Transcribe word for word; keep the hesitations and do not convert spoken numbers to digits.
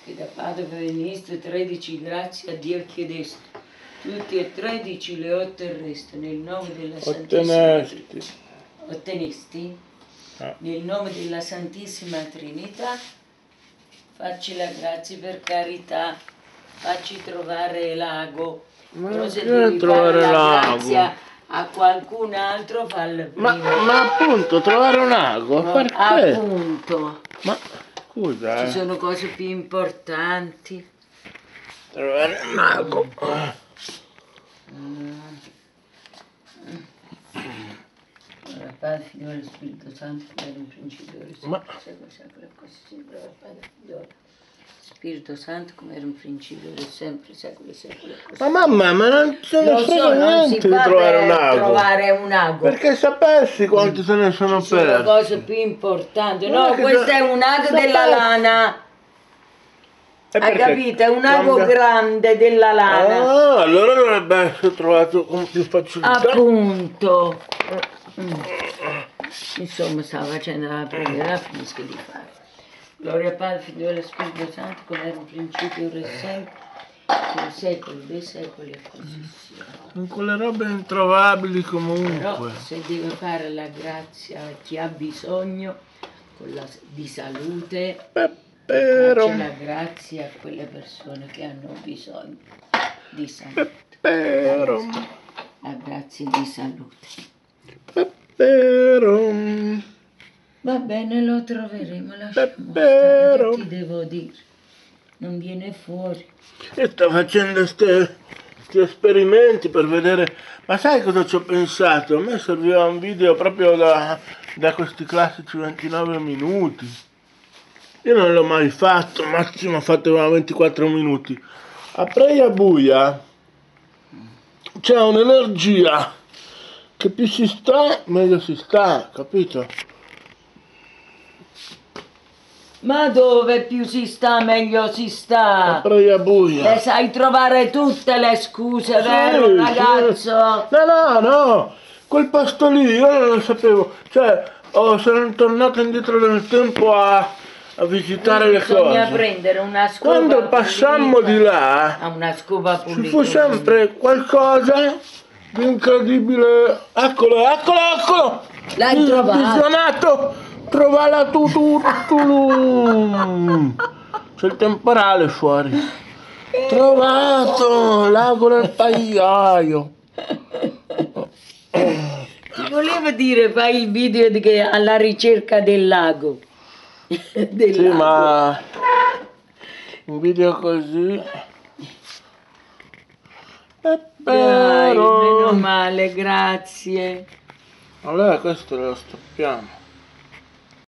che da Padova veniste, tredici grazie a Dio chiedeste. Tutti e tredici le otterreste nel nome della Santissima Trinità. Ottenesti? Ah. Nel nome della Santissima Trinità, facci la grazia per carità, facci trovare l'ago. Ma però se che devi trovare fare la l'ago? grazia a qualcun altro, fallo prima. Ma, ma appunto, trovare un ago, No, perché? appunto. Ma scusa, Ci eh. sono cose più importanti. Trovare un ago. Mm. Ora, Padre, Figlio e Spirito Santo, come era in principio, ora e Ma- sempre, sempre, così sempre, ora, Padre, Figlio, Spirito Santo, come era in principio, ora e sempre, secolo e secolo. così. Ma mamma, ma non se ne Lo frega so, non si niente di fa trovare un per ago. trovare un ago. Perché sapessi quanti se ne sono Ci sono persi. cose più importanti. Ma No, che questo sa- è un ago sapessi. della lana. E Hai perché capito? È un ago cambia- grande della lana. Ah, allora dovrebbe essere trovato con più facilità. Appunto. Mm. Insomma, stava facendo la preghiera, finisco di fare. Gloria al Padre, Figlio e Spirito Santo, come era in principio, ora e sempre, nei secoli dei secoli e così sia. Con quelle robe introvabili Però comunque. se deve fare la grazia a chi ha bisogno con la- di salute, Peppero, faccia la grazia a quelle persone che hanno bisogno di salute. peppero, La grazia di salute. peppero. Va bene, lo troveremo, lasciamo Peppero. stare, che ti devo dire? Non viene fuori. Io sto facendo questi esperimenti per vedere, ma sai cosa ci ho pensato? A me serviva un video proprio da, da questi classici ventinove minuti. Io non l'ho mai fatto, massimo ho fatto ventiquattro minuti. A Preia Buia c'è un'energia che più si sta, meglio si sta, capito? Ma dove più si sta, meglio si A sta. Preia Buia. Le sai trovare tutte le scuse, Sì, vero sì. ragazzo? No, no, no, quel posto lì io non lo sapevo, cioè oh, sono tornato indietro nel tempo a, a visitare le Bisogna cose. prendere una scopa Quando passammo pulita. di là Ah, una scopa ci pulita. fu sempre qualcosa di incredibile. Eccolo, eccolo, eccolo! L'hai Bis- trovato? Visionato! Trovala tu, tu, tu, tu. C'è il temporale fuori. Trovato l'ago del pagliaio. Ti volevo dire, fai il video di che alla ricerca del lago. Del Sì, lago. ma un video così. Dai, Peppero. meno male, grazie. Allora questo lo stoppiamo.